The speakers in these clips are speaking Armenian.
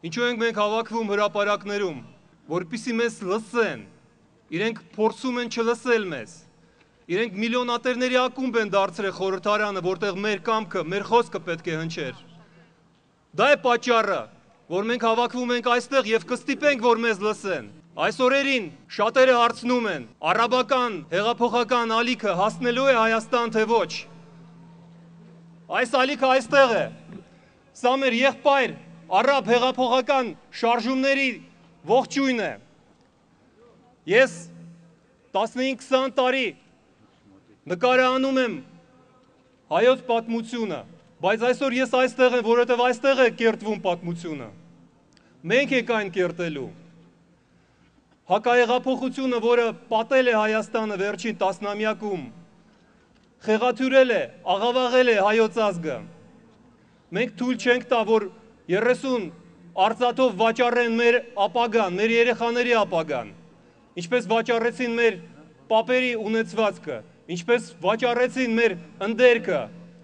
Ինչու ենք մենք հավաքվում հրապարակներում, որպեսզի մեզ լսեն, իրենք փորձում են չլսել մեզ, իրենք միլիոնատերների ակումբ են դարձրել խորհրդարանը, որտեղ մեր կամքը, մեր խոսքը պետք է հնչեր։ Դա է պատճառը, որ մենք հավաքվում ենք այստեղ եւ կստիպենք, որ մեզ լսեն։ Այս օրերին շատերը հարցնում են, արաբական, հեղափոխական ալիքը հասնելու է Հայաստան, թե ոչ։ Այս ալիքը այստեղ է։ Սա մեր եղբայր արաբ հեղափոխական շարժումների ողջույն է։ Ես 15-20 տարի նկարահանում եմ հայոց պատմությունը, բայց այսօր ես այստեղ եմ, որովհետև այստեղ է կերտվում պատմությունը։ Մենք ենք այն կերտելու։ Հակահեղափոխությունը, որը պատել է Հայաստանը վերջին տասնամյակում, խեղաթյուրել է, աղավաղել է հայոց ազգը։ Մենք թույլ չենք տա, որ 30 արծաթով վաճառեն մեր ապագան, մեր երեխաների ապագան, ինչպես վաճառեցին մեր պապերի ունեցվածքը, ինչպես վաճառեցին մեր ընդերքը։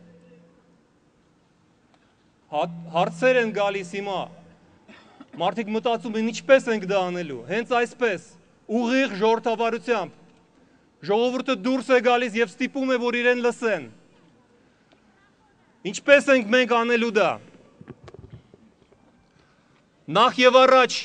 Հարցեր են գալիս հիմա, մարդիկ մտածում են ինչպես ենք դա անելու, հենց այսպես, ուղիղ ժողովրդավարությամբ, ժողովուրդը դուրս է գալիս և ստիպում է, որ իրեն լսեն։ Ինչպես ենք մենք անելու դա։ Նախ և առաջ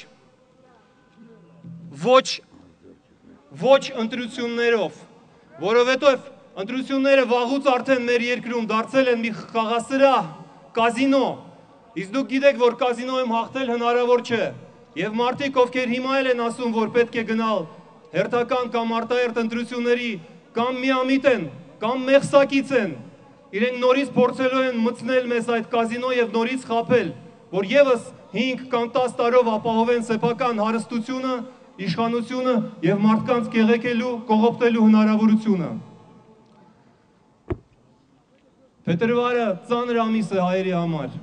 ոչ ընտրություններով, որովհետև ընտրությունները վաղուց արդեն մեր երկրում դարձել են մի խաղասրահ, կազինո, իսկ դուք գիտեք, որ կազինոյում հաղթել հնարավոր չէ, և մարդիկ, ովքեր հիմա էլ են ասում, որ պետք է գնալ հերթական կամ արտահերթ ընտրությունների, կամ միամիտ են, կամ մեղսակից են, իրենք նորից փորձելու են մտցնել մեզ այդ կազինո և նորից խաբել, որ ևս 5 կամ 10 տարով ապահովեն սեփական հարստությունը, իշխանությունը և մարդկանց կեղեքելու, կողոպտելու հնարավորությունը։ Փետրվարը ծանր ամիս է հայերի համար։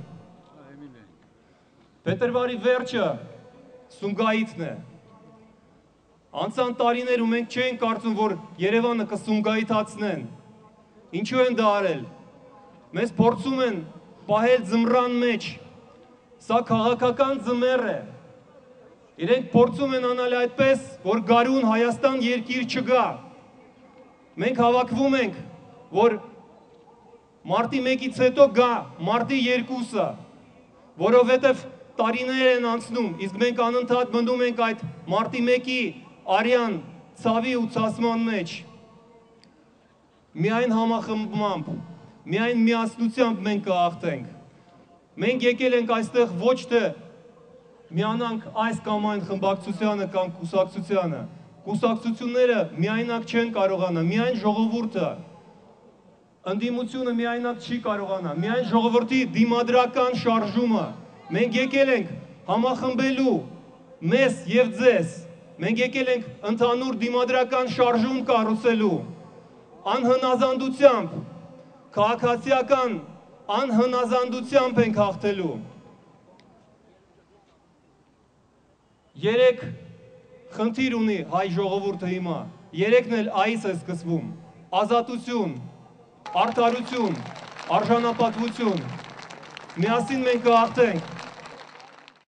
Փետրվարի վերջը Սումգայիթն է։ Անցան տարիներ ու մենք չենք կարծում, որ Երևանը կսումգայիթացնեն։ Ինչու են դա արել։ Մեզ փորձում են պահել ձմռան մեջ։ Սա քաղաքական ձմեռ է։ Իրենք փորձում են անել այդպես, որ գարուն Հայաստան երկիր չգա։ Մենք հավաքվում ենք, որ մարտի 1-ից հետո գա մարտի 2-ը, որովհետև տարիներ են անցնում, իսկ մենք անընդհատ մնում ենք այդ մարտի 1-ի արյան ցավի ու ցասման մեջ։ Միայն համախմբմամբ, միայն միասնությամբ մենք կհաղթենք։ Մենք եկել ենք այստեղ ոչ թե միանանք այս կամ այն խմբակցությանը կամ կուսակցությանը։ Կուսակցությունները միայնակ չեն կարողանա, միայն ժողովուրդը, ընդդիմությունը միայնակ չի կարողանա, միայն ժողովրդի դիմադրական շարժումը։ Մենք եկել ենք համախմբելու մեզ և ձեզ, մենք եկել ենք ընդհանուր դիմադրական շարժում կառուցելու, անհնազանդությամբ, քաղաքացիական անհնազանդությամբ ենք հաղթելու։ 3 խնդիր ունի հայ ժողովուրդը հիմա, 3-ն էլ այից է սկսվում, ազատություն, արդարություն, արժանապատվություն, միասին մենք կհաղթենք։